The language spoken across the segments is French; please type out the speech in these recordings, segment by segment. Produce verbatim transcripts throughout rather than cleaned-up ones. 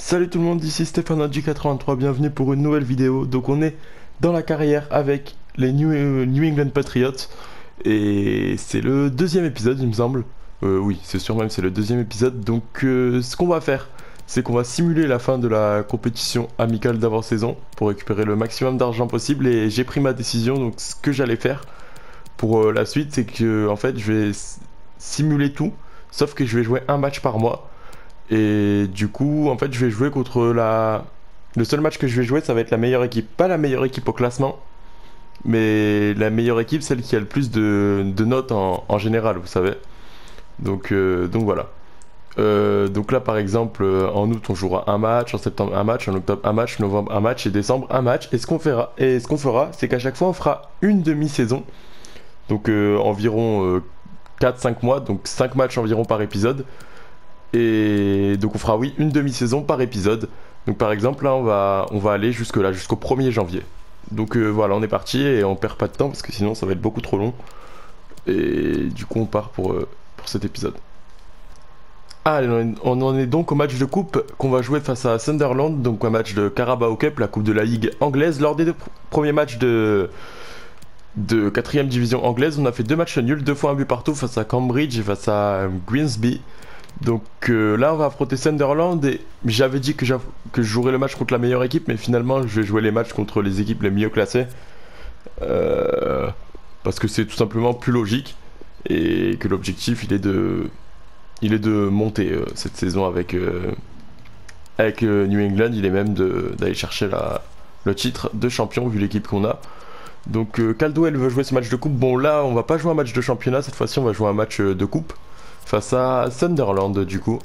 Salut tout le monde, ici Stéphane G quatre-vingt-trois, bienvenue pour une nouvelle vidéo. Donc on est dans la carrière avec les New, euh, New England Patriots et c'est le deuxième épisode il me semble. Euh, oui, c'est sûr même c'est le deuxième épisode. Donc euh, ce qu'on va faire, c'est qu'on va simuler la fin de la compétition amicale d'avant-saison pour récupérer le maximum d'argent possible et j'ai pris ma décision. Donc ce que j'allais faire pour euh, la suite, c'est que en fait je vais simuler tout, sauf que je vais jouer un match par mois. Et du coup, en fait, je vais jouer contre la... Le seul match que je vais jouer, ça va être la meilleure équipe. Pas la meilleure équipe au classement, mais la meilleure équipe, celle qui a le plus de, de notes en, en général, vous savez. Donc, euh, donc voilà. Euh, donc là, par exemple, en août, on jouera un match, en septembre, un match, en octobre, un match, en novembre, un match, et décembre, un match. Et ce qu'on fera, et ce qu'on fera, c'est qu'à chaque fois, on fera une demi-saison. Donc euh, environ euh, quatre cinq mois, donc cinq matchs environ par épisode. Et donc on fera oui une demi-saison par épisode. Donc par exemple là on va, on va aller jusque là, jusqu'au premier janvier. Donc euh, voilà, on est parti et on perd pas de temps parce que sinon ça va être beaucoup trop long. Et du coup on part pour, euh, pour cet épisode. Ah, on en est donc au match de coupe qu'on va jouer face à Sunderland. Donc un match de Carabao Cup, la coupe de la ligue anglaise. Lors des deux pr premiers matchs de... de quatrième division anglaise, on a fait deux matchs nuls, deux fois un but partout face à Cambridge et face à Grimsby. Donc euh, là on va affronter Sunderland et j'avais dit que, que je jouerais le match contre la meilleure équipe, mais finalement je vais jouer les matchs contre les équipes les mieux classées euh, parce que c'est tout simplement plus logique et que l'objectif il est de il est de monter euh, cette saison avec euh, avec euh, New England. Il est même d'aller chercher la, le titre de champion vu l'équipe qu'on a. Donc euh, Caldwell veut jouer ce match de coupe. Bon là on va pas jouer un match de championnat, cette fois-ci on va jouer un match de coupe face à Sunderland du coup.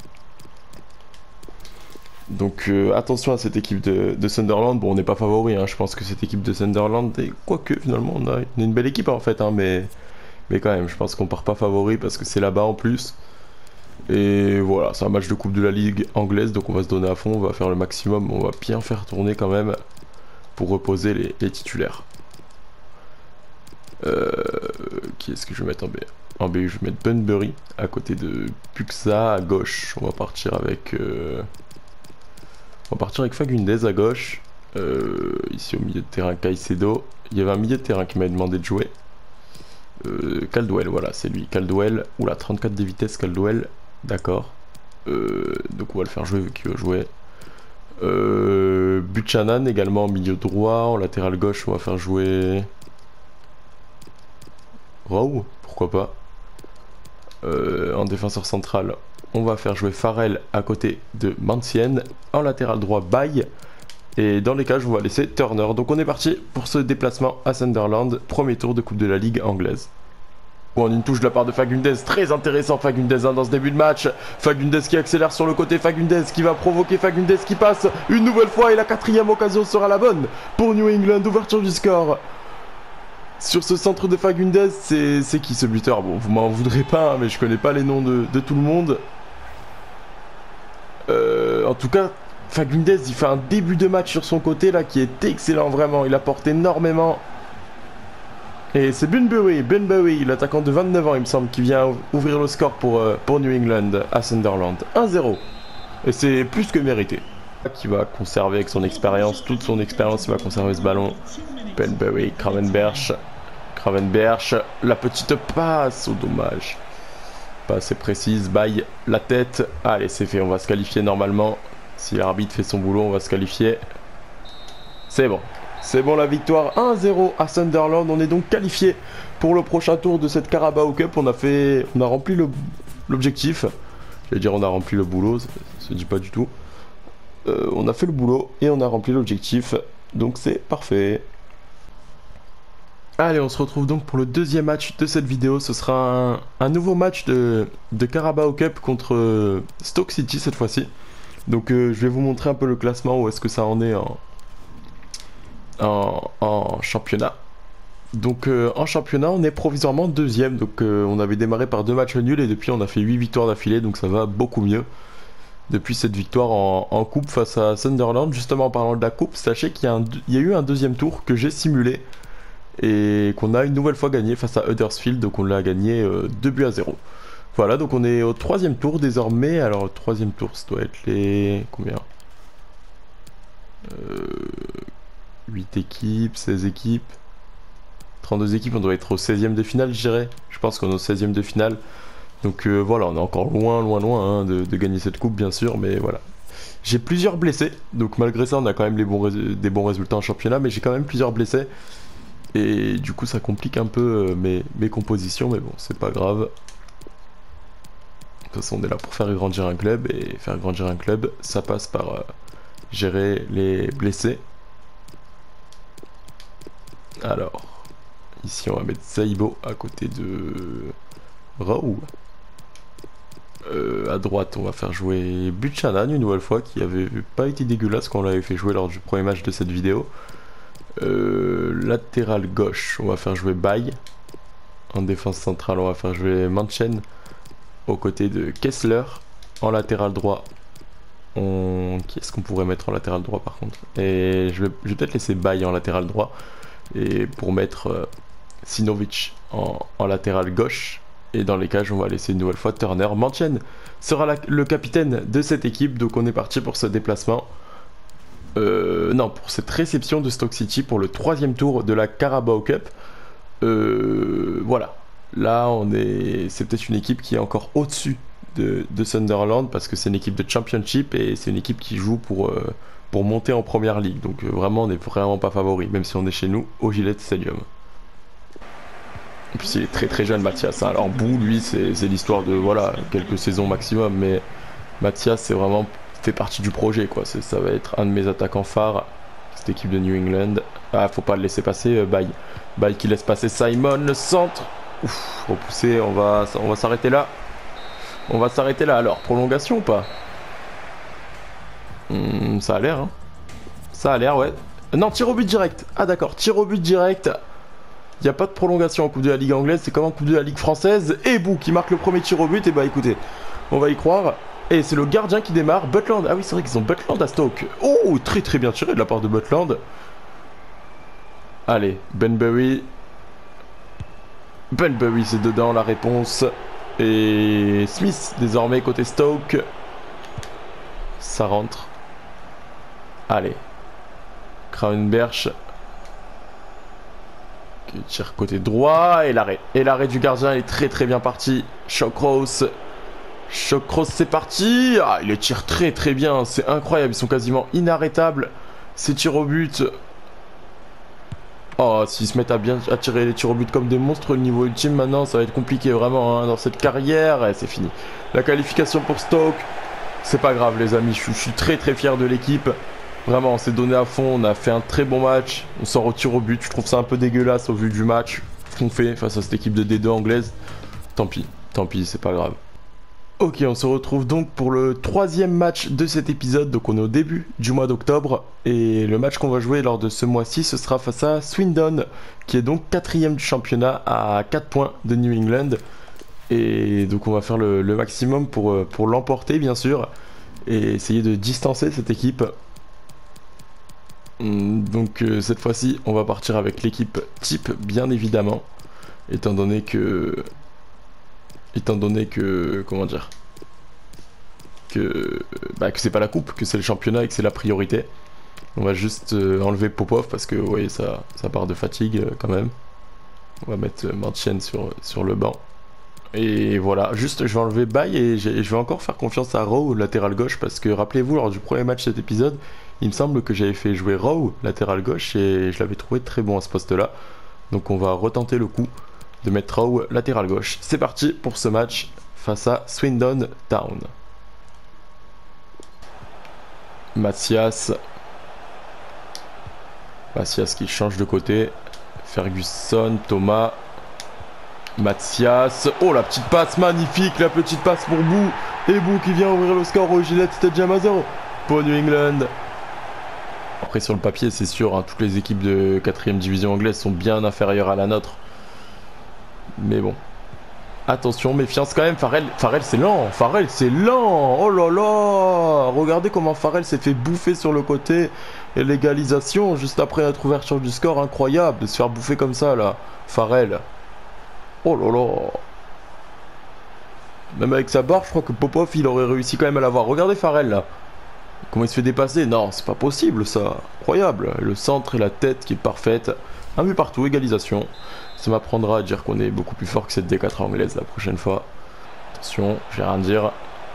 Donc euh, attention à cette équipe de, de Sunderland. Bon on n'est pas favori hein. Je pense que cette équipe de Sunderland, et quoique finalement on a, on a une belle équipe en fait hein, mais, mais quand même je pense qu'on part pas favori parce que c'est là-bas en plus. Et voilà, c'est un match de coupe de la ligue anglaise, donc on va se donner à fond, on va faire le maximum, on va bien faire tourner quand même pour reposer les, les titulaires. Euh, qui est-ce que je vais mettre en B? En B, je vais mettre Bunbury à côté de Puxa à gauche. On va partir avec. Euh... On va partir avec Fagundez à gauche. Euh, ici au milieu de terrain, Caicedo. Il y avait un milieu de terrain qui m'a demandé de jouer. Euh, Caldwell, voilà, c'est lui. Caldwell. Oula, trente-quatre de vitesse, Caldwell. D'accord. Euh, donc on va le faire jouer vu qu'il veut jouer. Euh, Buchanan également en milieu droit. En latéral gauche, on va faire jouer. Rowe, pourquoi pas. Euh, en défenseur central, on va faire jouer Farrell à côté de Mancien. En latéral droit, Baye. Et dans les cages, on va laisser Turner. Donc on est parti pour ce déplacement à Sunderland. Premier tour de Coupe de la Ligue anglaise. Bon, une touche de la part de Fagundez. Très intéressant Fagundez hein, dans ce début de match. Fagundez qui accélère sur le côté. Fagundez qui va provoquer Fagundez qui passe une nouvelle fois. Et la quatrième occasion sera la bonne pour New England. Ouverture du score. Sur ce centre de Fagundez, c'est qui ce buteur? Bon, vous m'en voudrez pas, hein, mais je connais pas les noms de, de tout le monde. Euh, en tout cas, Fagundez, il fait un début de match sur son côté, là, qui est excellent, vraiment. Il apporte énormément. Et c'est Bunbury, Bunbury, l'attaquant de vingt-neuf ans, il me semble, qui vient ouvrir le score pour, euh, pour New England à Sunderland. un zéro. Et c'est plus que mérité. Qui va conserver avec son expérience, toute son expérience, il va conserver ce ballon. Bunbury, Gravenberch. Gravenberch, la petite passe, au dommage. Pas assez précise, Baye, la tête. Allez, c'est fait, on va se qualifier normalement. Si l'arbitre fait son boulot, on va se qualifier. C'est bon. C'est bon, la victoire un zéro à Sunderland. On est donc qualifié pour le prochain tour de cette Carabao Cup. On a fait, on a rempli l'objectif. J'allais dire on a rempli le boulot, ça se dit pas du tout. Euh, on a fait le boulot et on a rempli l'objectif. Donc c'est parfait. Allez, on se retrouve donc pour le deuxième match de cette vidéo. Ce sera un, un nouveau match de, de Carabao Cup contre euh, Stoke City cette fois-ci. Donc euh, je vais vous montrer un peu le classement, où est-ce que ça en est en, en, en championnat. Donc euh, en championnat, on est provisoirement deuxième. Donc euh, on avait démarré par deux matchs nuls et depuis on a fait huit victoires d'affilée. Donc ça va beaucoup mieux. Depuis cette victoire en, en coupe face à Sunderland. Justement en parlant de la coupe, sachez qu'il y, y a eu un deuxième tour que j'ai simulé. Et qu'on a une nouvelle fois gagné face à Huddersfield, donc on l'a gagné euh, deux buts à zéro. Voilà, donc on est au troisième tour désormais. Alors, le troisième tour, ça doit être les... combien? Euh, huit équipes, seize équipes. trente-deux équipes, on doit être au seizième de finale, je dirais. Je pense qu'on est au seizième de finale. Donc euh, voilà, on est encore loin, loin, loin hein, de, de gagner cette coupe, bien sûr, mais voilà. J'ai plusieurs blessés, donc malgré ça, on a quand même les bons des bons résultats en championnat, mais j'ai quand même plusieurs blessés. Et du coup, ça complique un peu euh, mes, mes compositions, mais bon, c'est pas grave. De toute façon, on est là pour faire grandir un club, et faire grandir un club, ça passe par euh, gérer les blessés. Alors, ici, on va mettre Saibo à côté de Raoult. Euh, à droite, on va faire jouer Buchanan une nouvelle fois, qui avait pas été dégueulasse quand on l'avait fait jouer lors du premier match de cette vidéo. Euh, latéral gauche, on va faire jouer Bay. En défense centrale, on va faire jouer Manchen aux côtés de Kessler. En latéral droit, on... qui est-ce qu'on pourrait mettre en latéral droit par contre? Et je vais, je vais peut-être laisser Bay en latéral droit et pour mettre euh, Sinovic en, en latéral gauche. Et dans les cages, on va laisser une nouvelle fois Turner. Manchen sera la, le capitaine de cette équipe. Donc on est parti pour ce déplacement. Euh, non, pour cette réception de Stoke City pour le troisième tour de la Carabao Cup. Euh, voilà. Là, on est, c'est peut-être une équipe qui est encore au-dessus de, de Sunderland parce que c'est une équipe de Championship et c'est une équipe qui joue pour, euh, pour monter en Première Ligue. Donc euh, vraiment, on n'est vraiment pas favori, même si on est chez nous au Gillette Stadium. En plus, il est très très jeune, Mathias. Hein. Alors, Bou, lui, c'est l'histoire de voilà quelques saisons maximum, mais Mathias, c'est vraiment fait partie du projet, quoi. Ça va être un de mes attaquants phares, cette équipe de New England. Ah, faut pas le laisser passer, euh, Bay. Bay qui laisse passer Simon, le centre. Ouf, repoussé, on va, on va s'arrêter là. On va s'arrêter là. Alors, prolongation ou pas? hmm, Ça a l'air, hein. Ça a l'air, ouais. Non, tir au but direct. Ah, d'accord, tir au but direct. Il n'y a pas de prolongation en Coupe de la Ligue anglaise, c'est comme en Coupe de la Ligue française. Et Bou qui marque le premier tir au but, et bah écoutez, on va y croire. Et c'est le gardien qui démarre, Butland. Ah oui, c'est vrai qu'ils ont Butland à Stoke. Oh, très très bien tiré de la part de Butland. Allez, Benbury. Benbury, c'est dedans la réponse. Et Smith, désormais côté Stoke. Ça rentre. Allez. Kraunberch. Tire côté droit et l'arrêt. Et l'arrêt du gardien est très très bien parti. Shawcross. Shawcross, c'est parti. Ah, il les tire très très bien. C'est incroyable. Ils sont quasiment inarrêtables. Ces tirs au but. Oh, s'ils se mettent à bien à tirer les tirs au but comme des monstres au niveau ultime, maintenant ça va être compliqué vraiment hein, dans cette carrière. Et c'est fini. La qualification pour Stoke. C'est pas grave les amis. Je, je suis très très fier de l'équipe. Vraiment, on s'est donné à fond, on a fait un très bon match, on s'en retire au but, je trouve ça un peu dégueulasse au vu du match qu'on fait face à cette équipe de D deux anglaise. Tant pis, tant pis, c'est pas grave. Ok, on se retrouve donc pour le troisième match de cet épisode, donc on est au début du mois d'octobre, et le match qu'on va jouer lors de ce mois-ci, ce sera face à Swindon, qui est donc quatrième du championnat à quatre points de New England, et donc on va faire le, le maximum pour, pour l'emporter bien sûr, et essayer de distancer cette équipe. Donc euh, cette fois-ci, on va partir avec l'équipe type, bien évidemment, étant donné que, étant donné que, comment dire, que, bah, que c'est pas la coupe, que c'est le championnat et que c'est la priorité. On va juste euh, enlever Popov parce que, vous voyez, ça, ça part de fatigue euh, quand même. On va mettre euh, Martian sur sur le banc. Et voilà, juste je vais enlever Bay et je vais encore faire confiance à Rowe, latéral gauche, parce que rappelez-vous, lors du premier match de cet épisode, il me semble que j'avais fait jouer Rowe, latéral gauche, et je l'avais trouvé très bon à ce poste-là. Donc on va retenter le coup de mettre Rowe, latéral gauche. C'est parti pour ce match face à Swindon Town. Mathias. Mathias qui change de côté. Ferguson, Thomas. Mathias, oh la petite passe magnifique, la petite passe pour Bou, et Bou qui vient ouvrir le score au Gillette Stadium à zéro pour New England. Après sur le papier c'est sûr, hein, toutes les équipes de quatrième division anglaise sont bien inférieures à la nôtre. Mais bon, attention, méfiance quand même, Farrell, Farrell c'est lent, Farrell c'est lent, oh là là. Regardez comment Farrell s'est fait bouffer sur le côté, et l'égalisation juste après notre ouverture du score, incroyable de se faire bouffer comme ça là, Farrell. Oh là là. Même avec sa barre, je crois que Popov, il aurait réussi quand même à l'avoir. Regardez Farrell, là. Comment il se fait dépasser? Non, c'est pas possible ça. Incroyable. Le centre et la tête qui est parfaite. Un but partout, égalisation. Ça m'apprendra à dire qu'on est beaucoup plus fort que cette D quatre anglaise la prochaine fois. Attention, je vais rien dire.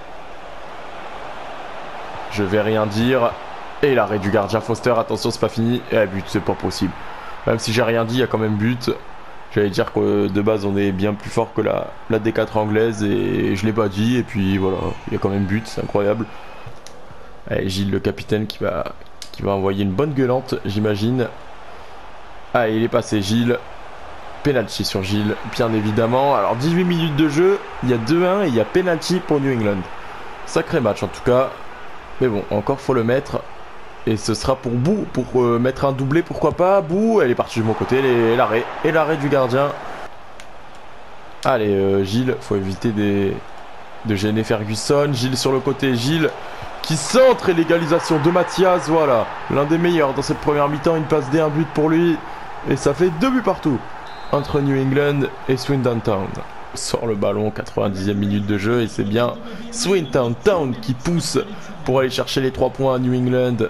Je vais rien dire. Et l'arrêt du gardien Foster, attention, c'est pas fini. Et un but, c'est pas possible. Même si j'ai rien dit, il y a quand même but. J'allais dire que de base, on est bien plus fort que la, la D quatre anglaise. Et je l'ai pas dit. Et puis voilà, il y a quand même but, c'est incroyable. Allez, Gilles, le capitaine, qui va, qui va envoyer une bonne gueulante, j'imagine. Allez, il est passé, Gilles. Penalty sur Gilles, bien évidemment. Alors, dix-huit minutes de jeu. Il y a deux un et il y a penalty pour New England. Sacré match, en tout cas. Mais bon, encore faut le mettre. Et ce sera pour Bou, pour euh, mettre un doublé, pourquoi pas. Bou, elle est partie de mon côté, et l'arrêt. Et l'arrêt du gardien. Allez, euh, Gilles, faut éviter des... de gêner Ferguson. Gilles sur le côté, Gilles qui centre et l'égalisation de Mathias. Voilà, l'un des meilleurs dans cette première mi-temps. Une passe D, un but pour lui. Et ça fait deux buts partout entre New England et Swindon Town. Sort le ballon, quatre-vingt-dixième minute de jeu. Et c'est bien Swindon Town qui pousse pour aller chercher les trois points à New England.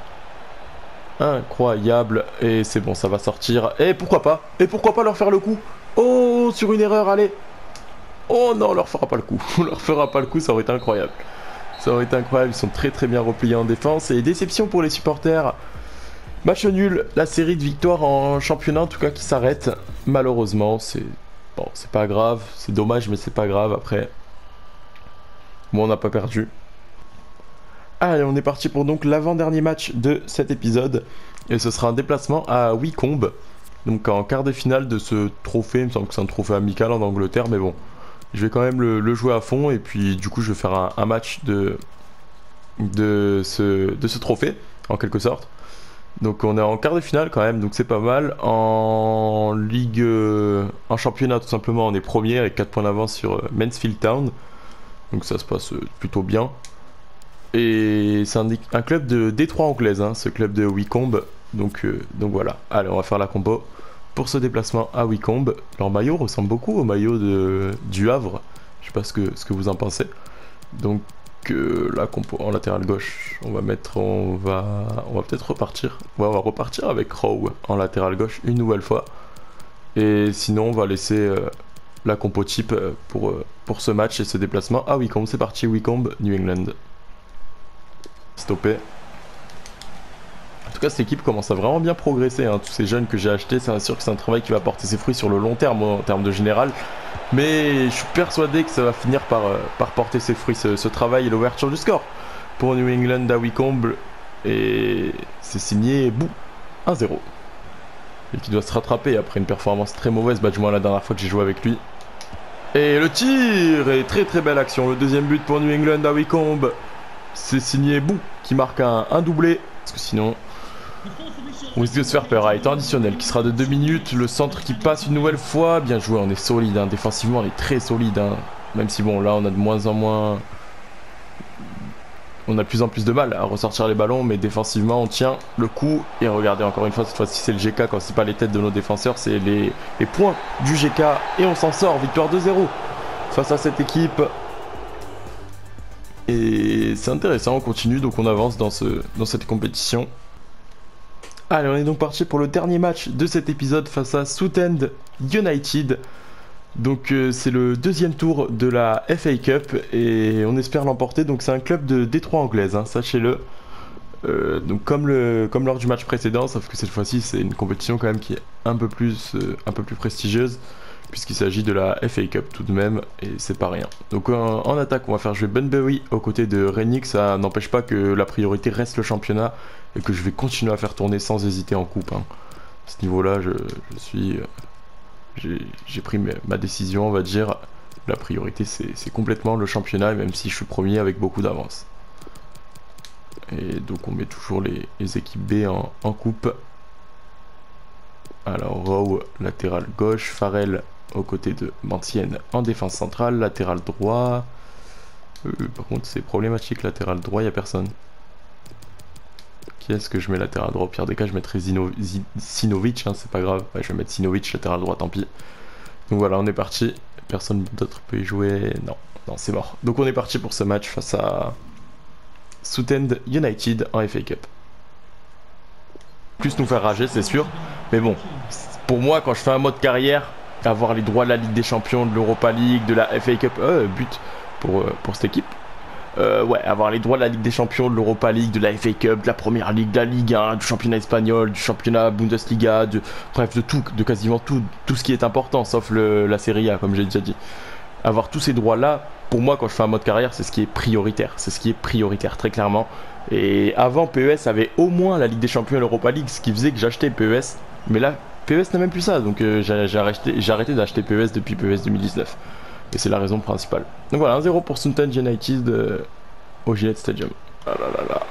Incroyable. Et c'est bon, ça va sortir. Et pourquoi pas Et pourquoi pas leur faire le coup? Oh, sur une erreur, allez. Oh non, on leur fera pas le coup. On leur fera pas le coup, ça aurait été incroyable. Ça aurait été incroyable, ils sont très très bien repliés en défense. Et déception pour les supporters. Match nul, la série de victoires en championnat en tout cas qui s'arrête. Malheureusement, c'est bon, c'est pas grave. C'est dommage, mais c'est pas grave après. Bon, on n'a pas perdu. Allez, on est parti pour donc l'avant-dernier match de cet épisode. Et ce sera un déplacement à Wycombe. Donc en quart de finale de ce trophée. Il me semble que c'est un trophée amical en Angleterre, mais bon. Je vais quand même le, le jouer à fond. Et puis du coup, je vais faire un, un match de, de, ce, de ce trophée, en quelque sorte. Donc on est en quart de finale quand même, donc c'est pas mal. En ligue, euh, en championnat tout simplement, on est premier avec quatre points d'avance sur euh, Mansfield Town. Donc ça se passe euh, plutôt bien. Et c'est un, un club de D trois anglaise, hein, ce club de Wycombe. Donc, euh, donc voilà, allez, on va faire la compo pour ce déplacement à Wycombe. Leur maillot ressemble beaucoup au maillot de, du Havre. Je sais pas ce que, ce que vous en pensez. Donc euh, la compo en latéral gauche, on va mettre, on va, on va peut-être repartir. Ouais, on va repartir avec Rowe en latéral gauche une nouvelle fois. Et sinon, on va laisser euh, la compo type pour, euh, pour ce match et ce déplacement à Wycombe. C'est parti, Wycombe, New England. Stoppé. En tout cas, cette équipe commence à vraiment bien progresser, hein. Tous ces jeunes que j'ai achetés, c'est sûr que c'est un travail qui va porter ses fruits sur le long terme en termes de général. Mais je suis persuadé que ça va finir par, euh, par porter ses fruits, ce, ce travail et l'ouverture du score pour New England à Wycombe. Et c'est signé Bou, un zéro. Et qui doit se rattraper après une performance très mauvaise, bah, du moins la dernière fois que j'ai joué avec lui. Et le tir, et très très belle action. Le deuxième but pour New England à Wycombe. C'est signé Bou qui marque un, un doublé. Parce que sinon, on risque de se faire peur. Allez, temps additionnel qui sera de deux minutes. Le centre qui passe une nouvelle fois. Bien joué, on est solide. Hein. Défensivement, on est très solide. Hein. Même si, bon, là, on a de moins en moins. On a de plus en plus de mal à ressortir les ballons. Mais défensivement, on tient le coup. Et regardez, encore une fois, cette fois-ci, c'est le G K. Quand c'est pas les têtes de nos défenseurs, c'est les, les points du G K. Et on s'en sort. Victoire deux zéro face à cette équipe. Et c'est intéressant, on continue, donc on avance dans, ce, dans cette compétition. Allez, on est donc parti pour le dernier match de cet épisode face à Southend United. Donc euh, c'est le deuxième tour de la F A Cup et on espère l'emporter. Donc c'est un club de D trois anglaise, hein, sachez-le. Euh, donc comme, le, comme lors du match précédent, sauf que cette fois-ci c'est une compétition quand même qui est un peu plus, euh, un peu plus prestigieuse. Puisqu'il s'agit de la F A Cup tout de même, et c'est pas rien. Donc en, en attaque, on va faire jouer Bunbury aux côtés de Renick. Ça n'empêche pas que la priorité reste le championnat, et que je vais continuer à faire tourner sans hésiter en coupe. Hein. À ce niveau-là, je, je suis... J'ai pris ma décision, on va dire. La priorité, c'est complètement le championnat, même si je suis premier avec beaucoup d'avance. Et donc on met toujours les, les équipes B en, en coupe. Alors Rowe, latéral gauche, Farrell aux côtés de Mantienne en défense centrale, latéral droit. Euh, par contre c'est problématique, latéral droit, il n'y a personne. Qui est-ce que je mets latéral droit? Au pire des cas je mettrai Zino, Z, Sinovic, hein, c'est pas grave. Ouais, je vais mettre Sinovic, latéral droit, tant pis. Donc voilà, on est parti. Personne d'autre peut y jouer. Non, non c'est mort. Donc on est parti pour ce match face à Southend United en F A Cup. Plus nous faire rager, c'est sûr. Mais bon, pour moi, quand je fais un mode carrière, avoir les droits de la Ligue des Champions, de l'Europa League, de la F A Cup, euh, but pour, euh, pour cette équipe. Euh, ouais, avoir les droits de la Ligue des Champions, de l'Europa League, de la F A Cup, de la Première Ligue, de la Ligue un, du championnat espagnol, du championnat Bundesliga, de, bref, de tout, de quasiment tout, tout ce qui est important, sauf le, la Serie A, comme j'ai déjà dit. Avoir tous ces droits-là, pour moi, quand je fais un mode carrière, c'est ce qui est prioritaire. C'est ce qui est prioritaire, très clairement. Et avant, P E S avait au moins la Ligue des Champions et l'Europa League, ce qui faisait que j'achetais P E S. Mais là, P E S n'a même plus ça, donc euh, j'ai arrêté, arrêté d'acheter P E S depuis P E S deux mille dix-neuf. Et c'est la raison principale. Donc voilà, un zéro pour Southend United euh, au Gillette Stadium. Ah là là là.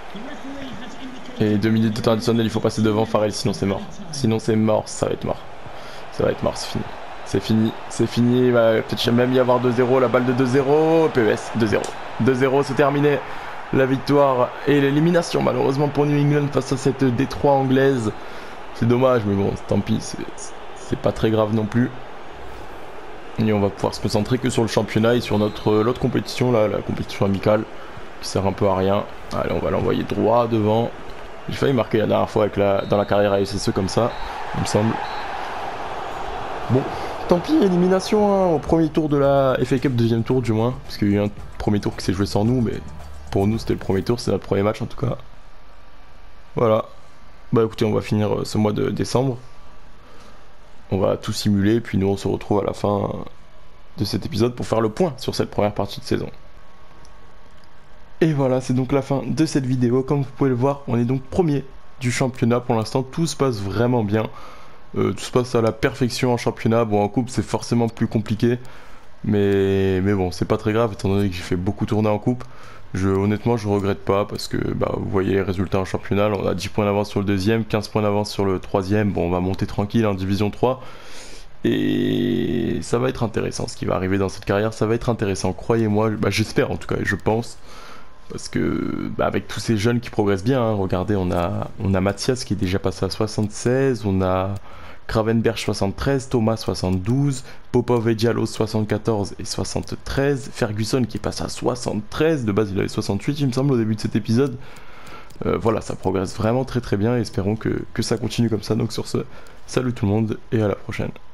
Et deux minutes de temps additionnel, il faut passer devant Farrell, sinon c'est mort. Sinon c'est mort, ça va être mort. Ça va être mort, c'est fini. C'est fini, c'est fini, il va peut-être même y avoir deux zéro, la balle de deux zéro, P E S deux zéro. deux zéro, c'est terminé. La victoire et l'élimination malheureusement pour New England face à cette Détroit anglaise. C'est dommage, mais bon, tant pis, c'est pas très grave non plus. Et on va pouvoir se concentrer que sur le championnat et sur notre l'autre compétition, là, la compétition amicale, qui sert un peu à rien. Allez, on va l'envoyer droit devant. J'ai failli marquer la dernière fois avec la, dans la carrière A S S E comme ça, il me semble. Bon, tant pis, élimination hein, au premier tour de la F A Cup, deuxième tour du moins, parce qu'il y a eu un premier tour qui s'est joué sans nous, mais pour nous c'était le premier tour, c'est notre premier match en tout cas. Voilà. Bah écoutez, on va finir ce mois de décembre. On va tout simuler, puis nous on se retrouve à la fin de cet épisode pour faire le point sur cette première partie de saison. Et voilà, c'est donc la fin de cette vidéo. Comme vous pouvez le voir, on est donc premier du championnat. Pour l'instant, tout se passe vraiment bien. Euh, tout se passe à la perfection en championnat. Bon, en coupe, c'est forcément plus compliqué. Mais, mais bon, c'est pas très grave, étant donné que j'ai fait beaucoup tourner en coupe. Je, honnêtement, je regrette pas parce que bah, vous voyez les résultats en championnat. On a dix points d'avance sur le deuxième, quinze points d'avance sur le troisième. Bon, on va monter tranquille en division trois. Et ça va être intéressant ce qui va arriver dans cette carrière. Ça va être intéressant, croyez-moi. Bah, j'espère en tout cas, et je pense. Parce que bah, avec tous ces jeunes qui progressent bien, hein, regardez, on a, on a Mathias qui est déjà passé à soixante-seize, on a Gravenberch soixante-treize, Thomas soixante-douze, Popov et Diallo soixante-quatorze et soixante-treize, Ferguson qui est passé à soixante-treize, de base il avait soixante-huit il me semble au début de cet épisode. Euh, voilà, ça progresse vraiment très très bien et espérons que, que ça continue comme ça. Donc sur ce, salut tout le monde et à la prochaine.